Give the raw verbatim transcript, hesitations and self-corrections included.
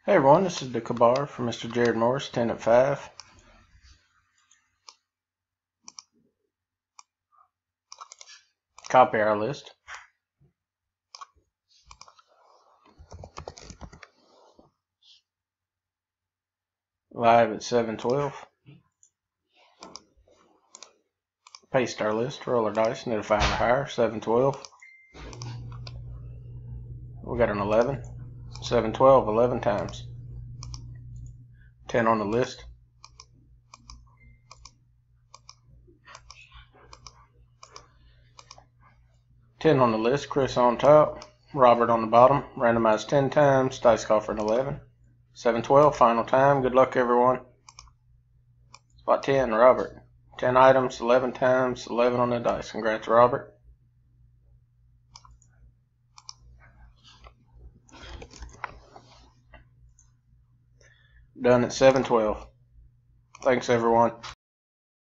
Hey everyone, this is the Kabar from Mister Jared Morris, ten at five. Copy our list. Live at seven twelve. Paste our list, roll our dice, need a five or higher, seven twelve. We got an eleven. seven twelve, eleven times. ten on the list. ten on the list, Chris on top, Robert on the bottom, randomized ten times, dice call for an eleven. seven twelve, final time, good luck everyone. Spot ten, Robert. ten items, eleven times, eleven on the dice. Congrats, Robert. Done at seven twelve. Thanks everyone.